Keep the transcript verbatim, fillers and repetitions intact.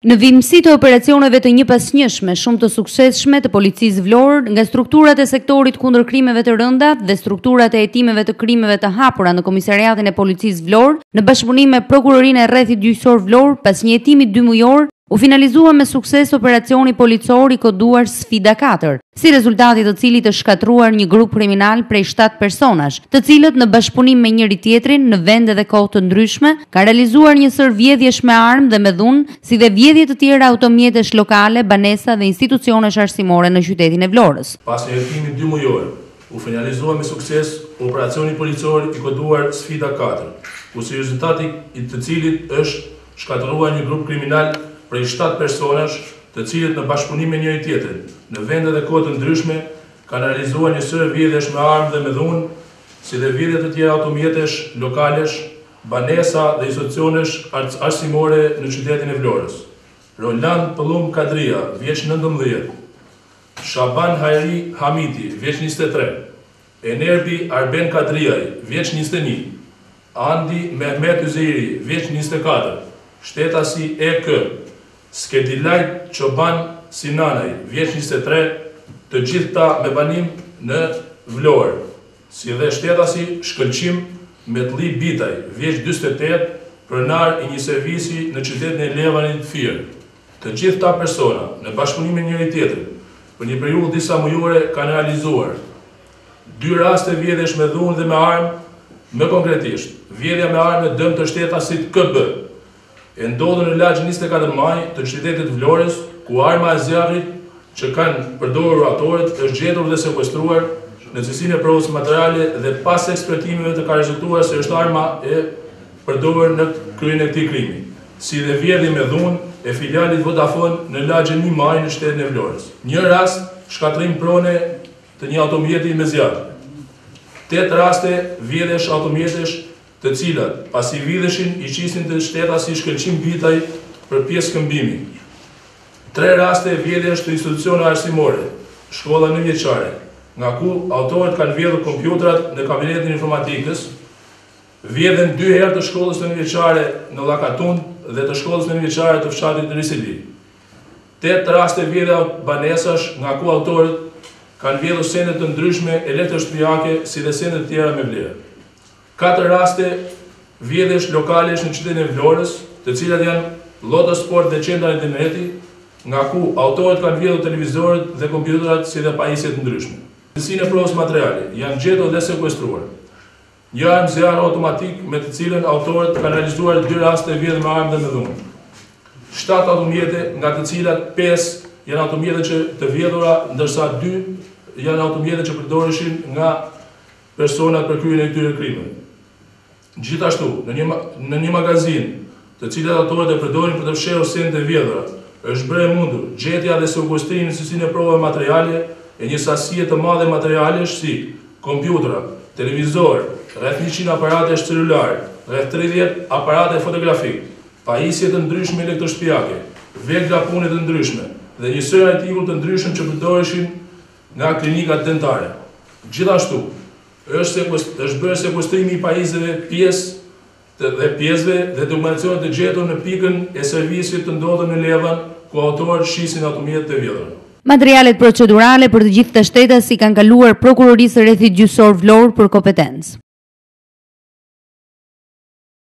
Në vimësi të operacioneve të njëpasnjëshme shumë të suksesshme të policisë Vlorë, nga strukturat e sektorit kundër krimeve të rënda dhe strukturat e hetimeve të krimeve të hapura në Komisariatin e Policisë Vlorë, në bashkëpunim me Prokurorinë e Rrethit Gjyqësor Vlorë, pas një hetimi dy mujor, u finalizua me sukses operacioni policor i koduar Sfida katër, si rezultati të cilit është shkatruar një grup kriminal prej shtatë personash, të cilët në bashkëpunim me njëri tjetrin në vende dhe kohë të ndryshme ka realizuar një sër vjedhjesh me armë dhe me dhunë, si dhe vjedhje të tjera automjetesh lokale, banesa dhe institucionesh arsimore në qytetin e Vlorës. Pas një hetimi dy mujor, u finalizua me sukses operacioni policor i koduar Sfida katër, ku si rezultati i të cilit është shkatruar një grup kriminal prej shtatë personash, të cilët në bashkëpunim me njëri tjetrin, në vende dhe kohë të ndryshme, kanë realizuar një sër vjedhjesh me armë dhe me dhunë, si dhe vjedhje të tjera automjetesh, lokalesh, banesa dhe institucionesh arsimore në qytetin e Vlorës. Roland Pëllum Kadria, vjeç nëntëmbëdhjetë, Shaban Hajri Hamiti, vjeç njëzet e tre, Enerbi Arben Kadriaj, vjeç njëzet e një, Andi Mehmet Yzeiri, vjeç njëzet e katër, Shtetasi E K, Skedilaj Çoban Sinanaj, vjeç njëzet e tre, të gjithta me banim në Vlorë, si dhe shtetasi Shkëlqim Metli Bitaj, vjeç dyzet e tetë, pronar i një servisi në qytetin e Levanit Firë. Të gjithta persona, në bashkëpunim me njëri tjetrin, për një periudhë disa mujore kanë realizuar dy raste vjedhjesh me dhunë dhe me armë, më konkretisht, vjedhja me armë me dëm të shtetasit K B, e ndodhur në lagj njëzet e katër maj të qytetit Vlorës, ku arma e zjarrit që kanë përdorur autorët është gjetur dhe sekuestruar në cilësinë e provës materiale dhe pas ekspertimeve të ka rezultuar se është arma e përdorur në kryen e këtij krimi, si dhe vjedhje me dhunë e filialit Vodafone në lagjën një maj në qytetin e Vlorës. Një rast, shkatrim prone të një automjeti me zjarr. Tetë raste vjedhjesh automjetesh të cilat, pasi vidheshin, i qisin të shtetasi Shkëlqim Bitaj për pjesë këmbimi. Tre raste vjedhjesh të institucione arsimore, shkolla nënvjeçare, nga ku autorët kanë vjedhur kompjutrat në kabinetin informatikës, vjedhen dy herë të shkollës nënvjeçare në Llakatun dhe të shkollës nënvjeçare të fshatit të Risili. Tetë raste vjedhja banesash, nga ku autorët kanë vjedhur sende të ndryshme elektroshtëpiake si dhe sende të tjera me vlerë. Katër raste vjedhjesh lokalesh në qytetin e Vlorës, të cilat janë Loto Sport dhe qendra e interneti, nga ku autorët kanë vjedhur televizorët dhe kompjuterat si dhe pajisje të ndryshme. Cilësinë e provës materiale janë gjetur dhe sekuestruar një armë zjarr automatik me të cilën autorët kanë realizuar dy raste vjedhje me armë dhe me dhunë. Shtatë automjete, nga të cilat pesë janë automjete që të vjedhura, ndërsa dy janë automjete që përdoreshin nga personat për kryen e këtyre krimeve. Gjithashtu, në një, në një magazin, të cilat autorët e përdorin për të fshehur sende të vjedhura, është bërë e mundur gjetja dhe sekuestrimi në cilësinë e provave materiale e një sasie të madhe materialesh si kompjutra, televizor, rreth njëqind aparatesh celular, rreth tridhjetë aparate fotografik, pajisje të ndryshme elektroshtëpiake, vegla pune të ndryshme dhe një sër artikull të ndryshëm që përdoreshin nga klinikat dentare. Gjithashtu, është bërë sekuestrimi i pajisjeve pjesë dhe pjesëve dhe dokumentacionet të gjetur në pikën e servisit të ndodhur në Levan, ku autorët shisin automjetet e vjedhura. Materialet procedurale për të gjithë të shtetasit kanë kaluar Prokurorisë së Rrethit Gjyqësor Vlorë për kompetencë.